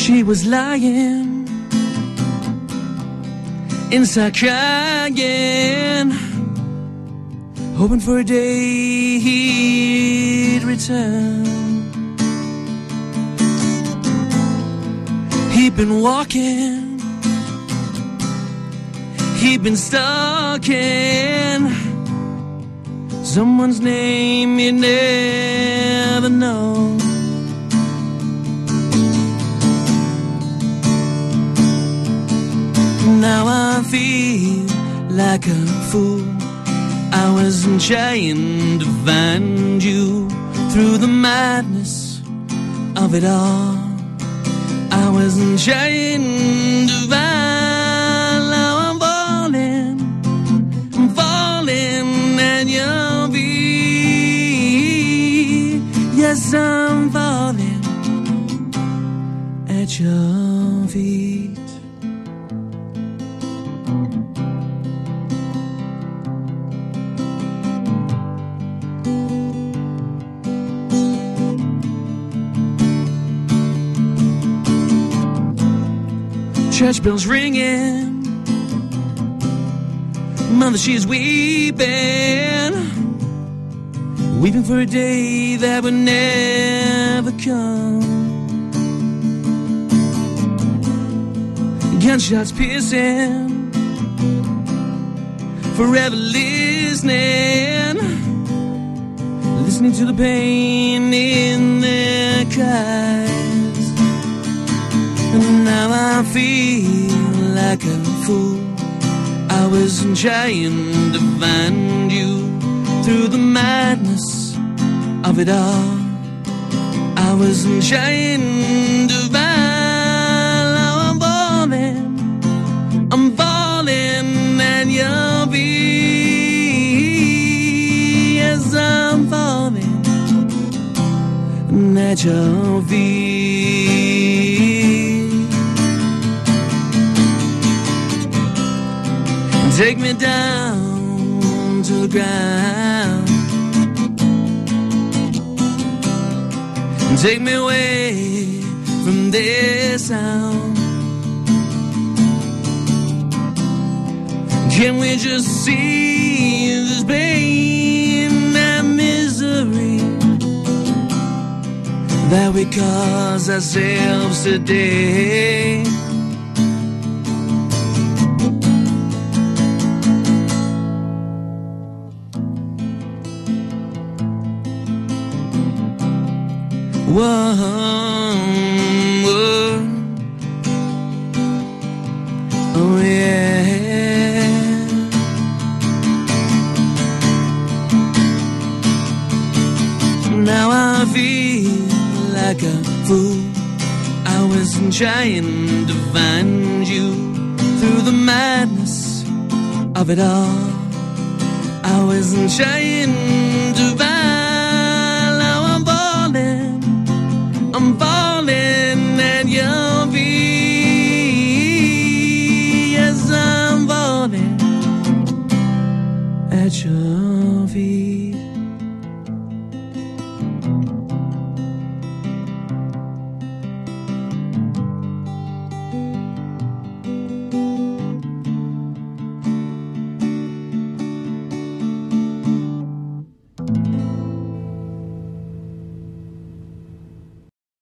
She was lying inside crying, hoping for a day he'd return. He'd been walking, he'd been stalking someone's name you never know. Now I feel like a fool. I wasn't trying to find you through the madness of it all. I wasn't trying to find. Now I'm falling at your feet. Yes, I'm falling at your feet. Church bells ringing, mother she is weeping, weeping for a day that would never come. Gunshots piercing, forever listening to the pain in their cries. And now I feel like a fool. I wasn't trying to find you through the madness of it all. I wasn't trying to find. Now I'm falling at your feet. Yes, I'm falling at your feet. Take me down to the ground, and take me away from this sound. Can we just see this pain and misery that we cause ourselves today? Whoa, whoa. Oh yeah. Now I feel like a fool. I wasn't trying to find you through the madness of it all. I wasn't trying to find. I'm falling at your feet. Yes, I'm falling at your feet.